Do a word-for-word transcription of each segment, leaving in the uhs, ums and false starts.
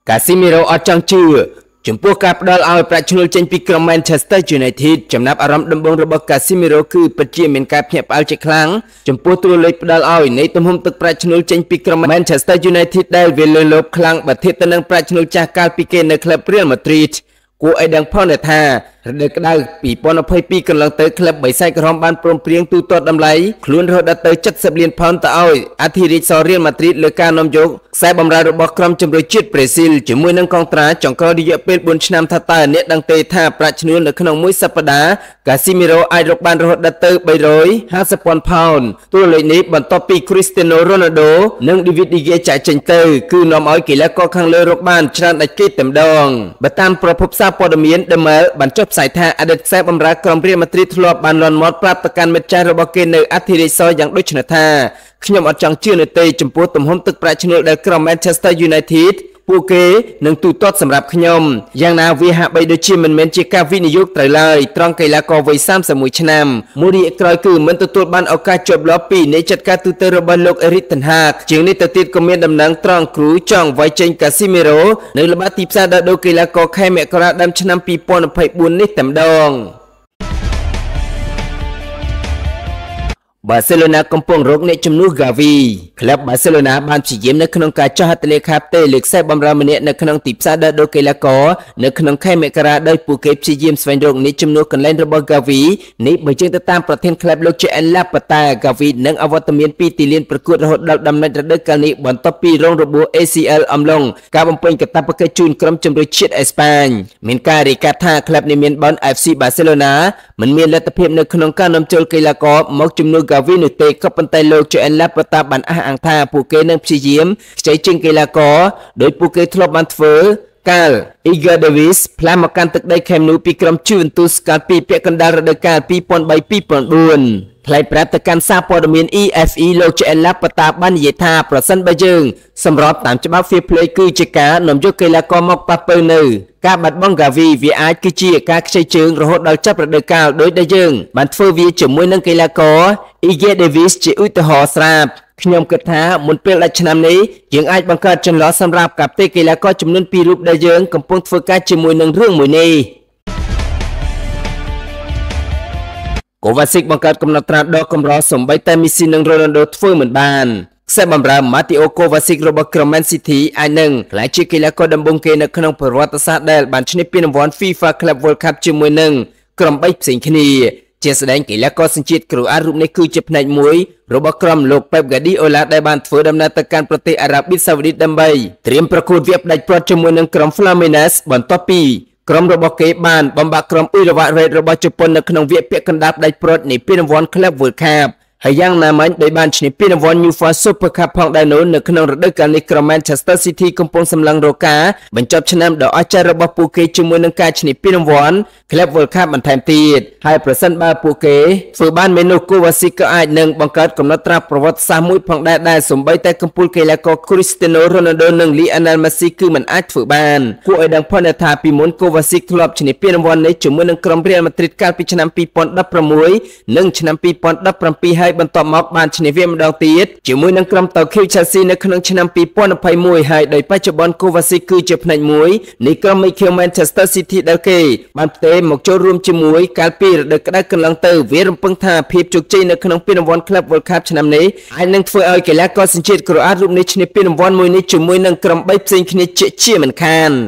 កាស៊ីមីរ៉ូអត់ចង់ជឿចំពោះការផ្ដល់ឲ្យប្រាក់ឈ្នួលចេញពីក្រុម Manchester United ចំណាប់អារម្មណ៍ដំបូងរបស់កាស៊ីមីរ៉ូគឺពិតជាមានការភ្ញាក់ផ្អើលជាខ្លាំងចំពោះតួលេខផ្ដល់ឲ្យនៃទំហំទឹកប្រាក់ឈ្នួលចេញពីក្រុម Manchester United ដែលវាលើលប់ខ្លាំងបើធៀបទៅនឹងប្រាក់ឈ្នួលចាស់កាលពីគេនៅក្លឹប Real Madrid គួរឲ្យដឹងផងថារដូវក្តៅពីរពាន់ยี่สิบยี่កន្លងទៅក្លឹបបៃសាយក្រហមបានព្រមព្រៀងទូទាត់តម្លៃខ្លួនរហូតដល់ទៅเจ็ดสิบលានផោនទៅឲ្យអធិរាជស Real Madrid លើការនាំយកខ្សែបម្រើរបស់ក្រុមជម្រើសជាតិប្រេស៊ីលជាមួយនឹងកងត្រាចុងក្រោយរយៈពេលបួនឆ្នាំថាតើអ្នកដឹងទេថាប្រាក់ឈ្នួលនៅក្នុងមួយសប្តាហ៍កាស៊ីមីរ៉ូអាចរកបានរហូតដល់ទៅបីរយห้าสิบពាន់ផោនតួលេខនេះបន្ទាប់ពី Cristiano Ronaldo និង David De Gea ចាក់ចេញទៅគឺនាំឲ្យកីឡាករខាងលើរកបានច្រើនដាច់គេតែម្ដងបើតាមប្រភពសារព័ត៌មាន The Mail បានចុះផ្សាយថាអតីតខ្សែបម្រើក្រុម Real Madrid ធ្លាប់បានលន់មាត់ប្រាប់ទៅកាន់មិត្តចាស់របស់គេនៅអធិរាជសយ៉ាងដូចនេះថាខ្ញុំអត់ចង់ជឿនៅទេចំពោះទំហំទឹកប្រាក់ឈ្នួលដែលក្រុម Manchester United ពួកគេនឹងទូទាត់សម្រាប់ខ្ញុំយ៉ាងណាវាហាក់បីដូចជាមិនមែនជាការវិនិយោគត្រូវឡើយត្រង់កីឡាករវ័យសាមសិបមួយឆ្នាំមួយរយៈក្រោយគឺមិនទទួលបានឱកាសជាប់លាប់ពីនៃចាត់ការទូទៅរបស់លោក Erik ten Hag ជាងនេះទៅទៀតក៏មានដំណឹងត្រង់គ្រូចង់វាយចេញកាស៊ីមីរ៉ូនៅល្បាតទីផ្សារដោះដូរកីឡាករខែមករាដើមឆ្នាំពីរពាន់ยี่สิบสี่នេះតែម្ដងបាសេឡូណាកំពុងរកអ្នកជំនួសហ្គាវីក្លឹបបាសេឡូណាបានព្យាយាមនៅក្នុងការចោះហត្ថលេខាផ្ទេរលើខ្សែបម្រើម្នាក់នៅក្នុងទីផ្សារដោះដូរកីឡាករនៅក្នុងខែមករាដោយពួកគេព្យាយាមស្វែងរកអ្នកជំនួសកន្លែងរបស់ហ្គាវីនេះបើជាទៅតាមប្រធានក្លឹបលោកជាអេនឡាប៉ាតាហ្គាវីនឹងអវត្តមានពីទីលានប្រកួតរហូតដល់ដំណាច់រដូវកាលនេះបន្ទាប់ពីរងរបួស A C L អំឡុងការបំពេញកាតព្វកិច្ចជូនក្រុមជម្រើសជាតិអេស្ប៉ាញមានការរាយការណ៍ថាក្លឹបនេះមានបន F C បាសេឡូណាមិនមានលទ្ធភាពនៅក្នុងការនាំចូលកីឡាករមកជំនួសហ្គាវីទេក៏ប៉ុន្តែលោកជាអេនឡាប៉ាតាបានអះអាងថាពួកគេនឹងព្យាយាមខ្ចីចេញកីឡាករដោយពួកគេធ្លាប់បានធ្វើកាល Igor Davis ផ្លាស់មកកាន់ទឹកដី Camp Nou ពីក្រុម Juventus កាលពីពាក់កណ្ដាលរដូវកាល ពីរពាន់បី ពីរពាន់បួន ថ្លែងប្រាប់ទៅកាន់សារព័ត៌មាន E F E លោកជាអេនឡាប៉ាតាបាននិយាយថាប្រសិនបើយើងសម្របតាមច្បាប់ Fair Play គឺជាការនាំយកកីឡាករមកប៉ះពើនៅការបាត់បង់ហ្គាវីវាអាចគឺជាការខ្ចីជើងរហូតដល់ចាប់រដូវកាលដោយដែលយើងបានធ្វើវាជាមួយនឹងកីឡាករ Igor Davis ជាឧទាហរណ៍ស្រាប់ខ្ញុំគិតថាមុនពេលដាច់ឆ្នាំនេះយើងអាចបង្កើតចន្លោះសម្រាប់កាប់ទេកីឡាករចំនួនពីររូបដែលយើងកំពុងធ្វើការជាមួយនឹងរឿងមួយនេះកូវ៉ាស៊ីកបង្កើតកំណត់ត្រាដកកម្រសំបីតែមីស៊ីនិងរ៉ូណាល់ដូធ្វើមិនបានខ្សែបម្រើម៉ាទីអូកូវ៉ាស៊ីករបស់ក្រុម Man City អាចនឹងក្លាយជាកីឡាករដំបូងគេនៅក្នុងប្រវត្តិសាស្ត្រដែលបានឈ្នះពានរង្វាន់ FIFA Club World Cup ជាមួយនឹងក្រុមបីផ្សេងគ្នាជាស្ដែងកីឡាករសញ្ជាតិក្រូអាតរូបនេះគឺជាផ្នែកមួយរបស់ក្រុមលោក Pep Guardiola ដែលបានធ្វើដំណើរទៅកាន់ប្រទេសអារ៉ាប៊ីសាអូឌីតដើម្បីត្រៀមប្រកួតវាផ្ដាច់ព្រាត់ជាមួយនឹងក្រុម Fluminense បន្ទាប់ពីក្រុមរបស់គេបានបំបាក់ក្រុម Urawa Red របស់ជប៉ុននៅក្នុងវគ្គពាក់កណ្ដាលផ្ដាច់ព្រាត់នៃពានរង្វាន់ Club World Cupហើយយ៉ាងណាមិញដោយបានឈ្នះពានរង្វាន់ UEFA Super Cup ផងដែរនោះនៅក្នុងរដូវកាលនេះក្រុម Manchester City កំពុងសម្លឹងរកការបញ្ចប់ឆ្នាំដ៏អស្ចារ្យរបស់ពួកគេជាមួយនឹងការឈ្នះពានរង្វាន់ Club World Cup បន្ថែមទៀតហើយប្រសិនបើពួកគេធ្វើបានមែននោះ Kovacic ក៏អាចនឹងបង្កើតកំណត់ត្រាប្រវត្តិសាស្ត្រមួយផងដែរដែលសូម្បីតែកំពូលកីឡាករ Cristiano Ronaldo និង Lionel Messi គឺមិនអាចធ្វើបានគួរឲ្យដឹងផងថាពីមុន Kovacic ធ្លាប់ឈ្នះពានរង្វាន់នេះជាមួយនឹងក្រុម Real Madrid កាលពីឆ្នាំពីរពាន់ដប់ប្រាំមួយនិងឆ្នាំពីរពាន់ដប់ប្រាំពីរហើយបន្ទាប់មកបានឈ្នះវាម្ដងទៀតជាមួយនឹងក្រុមតូក្យូ Chelsea នៅក្នុងឆ្នាំពីរពាន់ยี่สิบเอ็ดហើយដោយបច្ចុប្បន្ន Kovacic គឺជាផ្នែកមួយនៃក្រុមមេឃា Manchester City ដែលគេបានផ្ទេរមកចូលរួមជាមួយកាលពីរដូវក្តៅកន្លងទៅវារំពឹងថាភាពជោគជ័យនៅក្នុងពានរង្វាន់ Club World Cup ឆ្នាំនេះអាចនឹងធ្វើឲ្យកីឡាករសញ្ជាតិក្រូអាតរូបនេះឈ្នះពានរង្វាន់មួយនេះជាមួយនឹងក្រុមបីផ្សេងគ្នាជាជាមិនខាន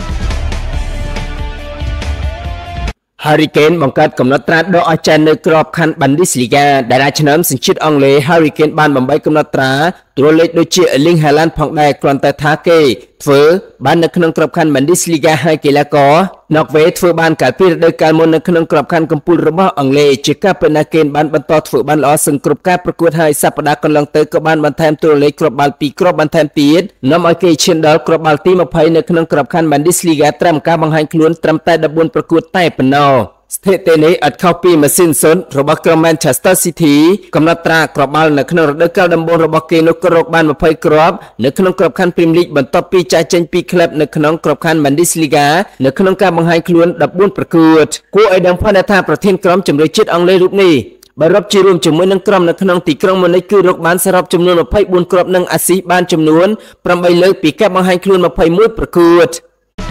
Harry Kane បង្កើតកំណត់ត្រាដ៏អស្ចារ្យនៅក្របខ័ណ្ឌ Bundesliga ដែលអាចឆ្នាំសញ្ជាតិអង់គ្លេស Harry Kane បានបំបីកំណត់ត្រាតួលេខដូចជា Erling Haaland ផងដែរគ្រាន់តែថាគេធ្វើបាននៅក្នុងក្របខ័ណ្ឌ Bundesliga ហើយកីឡាករ Norway ធ្វើបានកាលពីរដូវកាលមុននៅក្នុងក្របខ័ណ្ឌកំពូលរបស់អង់គ្លេសជាការពិតណាស់ Kane បានបន្តធ្វើបានល្អសឹងគ្រប់ការប្រកួតហើយសប្តាហ៍កន្លងទៅក៏បានបន្ថែមតួលេខគ្រាប់បាល់ពីរគ្រាប់បន្ថែមទៀតនាំឲ្យគេឈានដល់គ្រាប់បាល់ទីยี่สิบនៅក្នុងក្របខ័ណ្ឌ Bundesliga ត្រឹមការបង្ហាញខ្លួនត្រឹមតែដប់បួនប្រកួតតែប៉ុណ្ណោះស្ថិតិនេះអត់ខុសពីម៉ាស៊ីនសុនរបស់ក្រុម Manchester City កំណត់ត្រាគ្រាប់បាល់នៅក្នុងរដូវកាលដំបូងរបស់គេនោះក៏រកបានยี่สิบគ្រាប់នៅក្នុងក្របខ័ណ្ឌ Premier League បន្ទាប់ពីចាស់ចេញពីក្លឹបនៅក្នុងក្របខ័ណ្ឌ Bundesliga នៅក្នុងការបង្ហាញខ្លួនដប់បួនប្រកួតគួរឲ្យដឹងផងថាប្រធានក្រុមជម្រើសជាតិអង់គ្លេសរូបនេះបើរាប់ជារួមជាមួយនឹងក្រុមនៅក្នុងទីក្រុងម៉ូនិចគឺរកបានសរុបចំនួនម្ភៃបួនគ្រាប់និងអាស៊ីសបានចំនួនប្រាំបីលើកពីការបង្ហាញខ្លួនម្ភៃមួយប្រកួត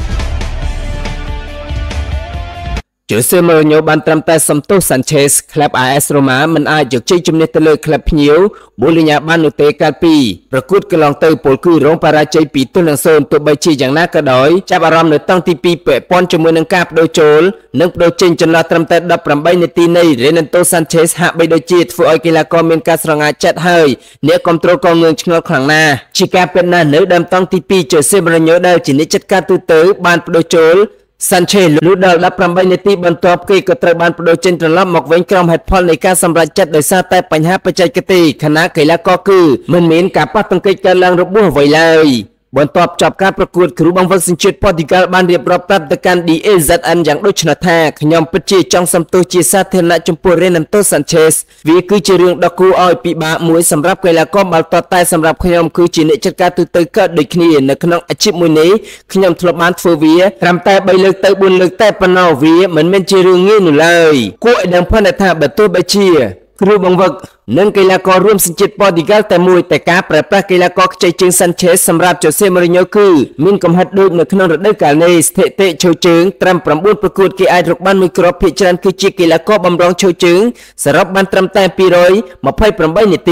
ជូសេម៉ូរីញ៉ូបានត្រឹមតែសំទោសសាន់ឆេសក្លាប់ អា អេស រ៉ូម៉ាមិនអាចយកជ័យជំនះទៅលើក្លាប់ភ្ញៀវបូលីញ៉ាបាននោះទេកាលពីប្រកួតកន្លងទៅពលគឺរងបរាជ័យពីទល់នឹងសូន្យទោះបីជាយ៉ាងណាក៏ដោយចាប់អារម្មណ៍នៅតាំងទីពីរពាក់ព័ន្ធជាមួយនឹងការបដូរចូលនិងបដូរចេញចន្លោះត្រឹមតែដប់ប្រាំបីនាទីនៃ Renato Sanchez ហាក់បីដូចជាធ្វើឲ្យកីឡាករមានការស្រងាចចិត្តហើយអ្នកគ្រប់គ្រងក៏ងឿងឆ្ងល់ខ្លាំងណាស់ជាការពិតណាស់នៅដើមតាំងទីពីរជូសេម៉ូរីញ៉ូដែលជាអ្នកចាត់ការទូទៅបានបដូរចូលSanchez លុះដល់ដប់ប្រាំបីនាទីបន្ទាប់គេក៏ត្រូវបានបដូរចេញត្រឡប់មកវិញក្រុមហេតុផលនៃការសម្រេចចិត្តដោយសារតែបញ្ហាបច្ចេកទេសខណៈកីឡាករគឺមិនមានការប៉ះទង្គិចកើតឡើងរបួសអ្វីឡើយបន្ទាប់ចប់ការប្រកួតគ្រូបង្វឹកសញ្ជាតិប៉ូទុយហ្គាល់បានរៀបរាប់ប្រាប់ទៅកាន់ D A Z N យ៉ាងដូចនេះថាខ្ញុំពិតជាចង់សំទោសជាសាធារណៈចំពោះ Renato Sanchez វាគឺជារឿងដ៏គួរឲ្យពិបាកមួយសម្រាប់កីឡាករបាល់ទាត់តែសម្រាប់ខ្ញុំគឺជាអ្នកចាត់ការទូទៅកើតដូចគ្នានៅក្នុងអាជីពមួយនេះខ្ញុំធ្លាប់បានធ្វើវាត្រឹមតែបីលើកទៅបួនលើកតែប៉ុណ្ណោះវាមិនមែនជារឿងងាយនោះឡើយគួរឲ្យដឹងផងថាបើទោះបីជាគ្រូបង្វឹកនិងកីឡាកររួមសញ្ជាតិប៉ូទុយហ្គាល់តែមួយតែការប្រើប្រាស់កីឡាករខ្ចីជើង Sanchez សម្រាប់ Jose Mourinho គឺមានកំហិតដូចនៅក្នុងរដូវកាលនេះស្ថិតិឈរជើងត្រឹមប្រាំបួនប្រកួតគេអាចរកបានមួយគ្រាប់ភាគច្រើនគឺជាកីឡាករបម្រុងឈរជើងសរុបបានត្រឹមតែពីររយម្ភៃប្រាំបីនាទី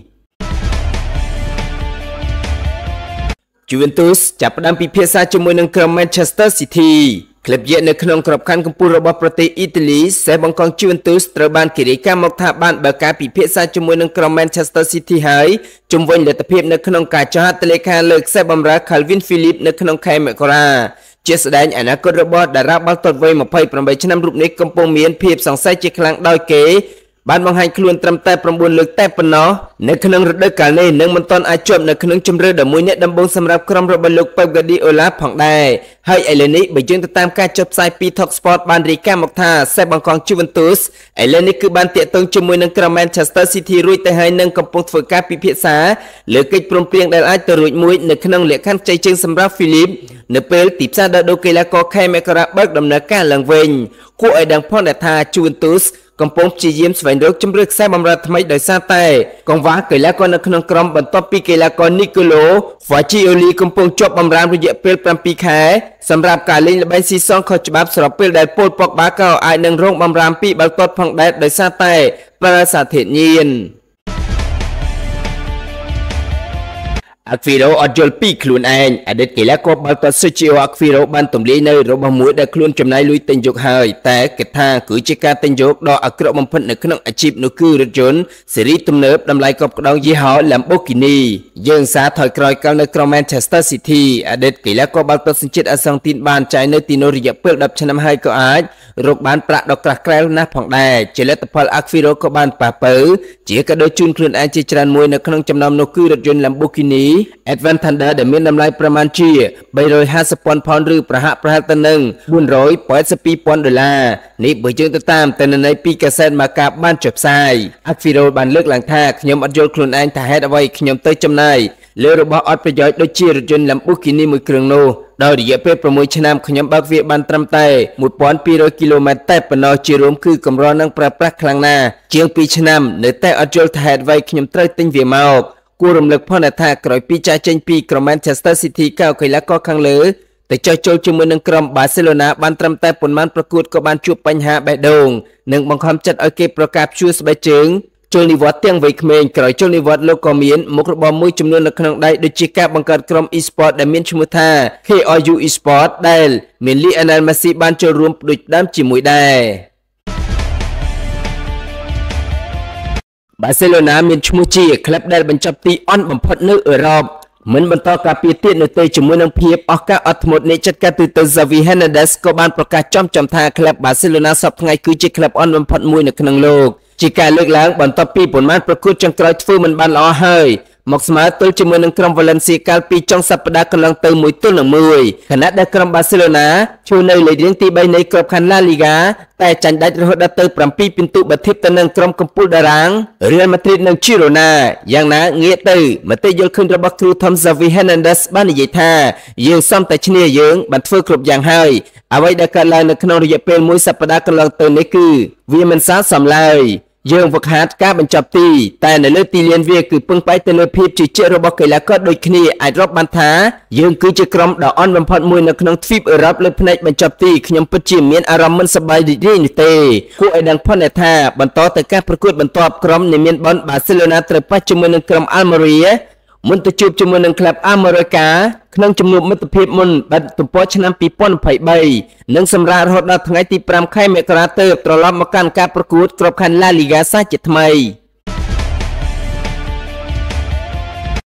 Juventus ចាប់ផ្ដើមពិភាក្សាជាមួយនឹងក្រុម Manchester Cityក្លឹបយក្សនៅក្នុងក្របខ័ណ្ឌកំពូលរបស់ប្រទេសអ៊ីតាលីសេះបង្កង Juventus ត្រូវបានគេរាយការណ៍មកថាបានបើកការពិភាក្សាជាមួយនឹងក្រុម Manchester City ហើយជំវិញលទ្ធភាពនៅក្នុងការចុះហត្ថលេខាលើខ្សែបម្រើ Calvin Phillips នៅក្នុងខែមករាជាស្ដែងអនាគតរបស់តារាបាល់ទាត់វ័យម្ភៃប្រាំបីឆ្នាំរូបនេះកំពុងមានភាពសង្ស័យជាខ្លាំងដោយគេបានបង្ហាញខ្លួនត្រឹមតែប្រាំបួនលើកតែប៉ុណ្ណោះនៅក្នុងរដូវកាលនេះនឹងមិនទាន់អាចជាប់នៅក្នុងជម្រើសដ៏មួយអ្នកដំបូងសម្រាប់ក្រុមរបស់លោក Pep Guardiola ផងដែរហើយឥឡូវនេះបើយើងទៅតាមការចុះផ្សាយពី Talk Sport បានរាយការណ៍មកថាសេះបង្កង Juventus ឥឡូវនេះគឺបានតាក់ទងជាមួយនឹងក្រុម Manchester City រួចទៅហើយនឹងកំពុងធ្វើការពិភាក្សាលើកិច្ចព្រមព្រៀងដែលអាចទៅរួចមួយនៅក្នុងលក្ខខណ្ឌខ្ចីជើងសម្រាប់ Phillips នៅពេលទីផ្សារដោះដូរកីឡាករខែមករាបើកដំណើរការឡើងវិញគួរឲ្យដឹងផងថា Juventusកំពុងព្យាយាមស្វែងរកជំរឿនខ្សែបម្រើថ្មីដោយសារតែកង្វះកីឡាករនៅក្នុងក្រុមបន្ទាប់ពីកីឡាករ Nicolo Fagioli កំពុងជាប់បម្រើរយៈពេលប្រាំពីរខែសម្រាប់ការលេងល្បែងស៊ីសងខុសច្បាប់ស្របពេលដែលពលប៉ុកបាក៏អាចនឹងរងបម្រាមពីបាល់ទាត់ផងដែរដោយសារតែប្រើសារធាតុញៀនAguero អត់យល់ពីខ្លួនឯងអតីតកីឡាករបាល់ទាត់ Sergio Aguero បានទម្លាយនៅរបស់មួយដែលខ្លួនចំណាយលុយទិញយកហើយតែគិតថាគឺជាការទិញយកដ៏អាក្រក់បំផុតនៅក្នុងអាជីពនោះគឺរថយន្តស៊េរីទំនើបតម្លៃកប់ក្តោងយីហោ Lamborghini យើងសារថយក្រោយកាលនៅក្រុម Manchester City អតីតកីឡាករបាល់ទាត់សញ្ជាតិអាសង់ទីនបានចាយនៅទីនោះរយៈពេលដប់ឆ្នាំហើយក៏អាចរកបានប្រាក់ដ៏ក្រាស់ក្រែលណាស់ផងដែរជាលទ្ធផល Aguero ក៏បានប៉ះពើជាកាដូជូនខ្លួនឯងជាច្រើនមួយនៅក្នុងចំណោមនោះគឺរថយន្ត Lamborghini Advent Thunder ដែលមានតម្លៃប្រមាណជាបីរយហាសិបពាន់ផោនឬប្រហាក់ប្រហែលទៅនឹងបួនរយប៉ែតសិបពីរពាន់ដុល្លារនេះបើយើងទៅតាមទិន្នន័យពីកាសែតម៉ាកាបានចុះផ្សាយ Aguero បានលើកឡើងថាខ្ញុំអត់យល់ខ្លួនឯងថាហេតុអ្វីខ្ញុំទៅចំណាយលើរបស់អត់ប្រយោជន៍ដូចជារថយន្ត Lamborghini មួយគ្រឿងនោះដោយរយៈពេលប្រាំមួយឆ្នាំខ្ញុំបើកវាបានត្រឹមតែមួយពាន់ពីររយគីឡូម៉ែត្រតែប៉ុណ្ណោះជារួមគឺកម្រនឹងប្រើប្រាស់ខ្លាំងណាស់ជាងពីរឆ្នាំនៅតែអត់យល់ថាហេតុអ្វីខ្ញុំត្រូវទិញវាមកគួររំលឹកផងថាក្រោយពីចាក់ចេញពីក្រុម Manchester City កៅកីឡាករខាងលើទៅចុះចូលជាមួយនឹងក្រុម Barcelona បានត្រឹមតែប៉ុន្មានប្រកួតក៏បានជួបបញ្ហាបេះដូងនិងបង្ខំចិត្តឲ្យគេប្រកាសព្យួរស្បែកជើងចូលនិវត្តន៍ទាំងវ័យក្មេងក្រោយចូលនិវត្តន៍លោកក៏មានមុខរបរមួយចំនួននៅក្នុងដៃដូចជាការបង្កើតក្រុម e-sport ដែលមានឈ្មោះថា K R U e-sport ដែលមាន Lionel Messi បានចូលរួមដូចដើមជាមួយដែរBarcelona មានឈ្មោះជាក្លឹបដែលបញ្ចប់ទីអន់បំផុតនៅអឺរ៉ុបមិនបន្តការពារទៀតនៅទេជាមួយនឹងភាពអស់ការអត់ធ្មត់នេះចាត់ការទូទៅ Xavi Hernandez ក៏បានប្រកាសចំចំថាក្លឹប Barcelona សប្តាហ៍ថ្ងៃគឺជាក្លឹបអន់បំផុតមួយនៅក្នុងលោកជាការលើកឡើងបន្ទាប់ពីប៉ុន្មានប្រកួតចុងក្រោយធ្វើមិនបានល្អហើយមកស្មើទល់ជាមួយនឹងក្រុម Valencia កាលពីចុងសប្តាហ៍កន្លងទៅមួយទល់នឹងមួយខណៈដែលក្រុម Barcelona ឈរនៅលេខរៀងទីបីនៃក្របខ័ណ្ឌ La Liga តែចាញ់ដាច់រហូតដល់ទៅប្រាំពីរពិន្ទុបើធៀបទៅនឹងក្រុមកំពូលតារាង Real Madrid និង Girona យ៉ាងណាងាកទៅមតិយល់ឃើញរបស់គ្រូធំ Xavi Hernandez បាននិយាយថាយើងសំតែឈ្នះយើងបានធ្វើគ្រប់យ៉ាងហើយអ្វីដែលកើតឡើងនៅក្នុងរយៈពេលមួយសប្តាហ៍កន្លងទៅនេះគឺវាមិនស័ក្តិសមឡើយយើងវឹកហាត់ការបញ្ចប់ទីតែនៅលើទីលានវាគឺពឹងផ្អែកទៅលើភាពជឿជាក់របស់កីឡាករដូចគ្នាអាចរាប់បានថាយើងគឺជាក្រុមដ៏អន់បំផុតមួយនៅក្នុងទ្វីបអឺរ៉ុបលើផ្នែកបញ្ចប់ទីខ្ញុំពិតជាមានអារម្មណ៍មិនសប្បាយរីករាយនោះទេគួរឲ្យដឹងផុតថាបន្តទៅការប្រកួតបន្ទាប់ក្រុមនៃមានបនបាសេឡូណាត្រូវប៉ះជាមួយនឹងក្រុមអាល់ម៉ារីមុនទៅជួបជាមួយនឹងក្លាប់អាម៉ារ៉ូកាក្នុងជំនួបមិត្តភាពមុនបាត់ទំព័រឆ្នាំពីរពាន់ยี่สิบสามនិងសម្រាប់រហូតដល់ថ្ងៃទីប្រាំខែមករាទើបត្រឡប់មកកាន់ការប្រកួតក្របខ័ណ្ឌឡាលីហ្គាសាជាថ្មី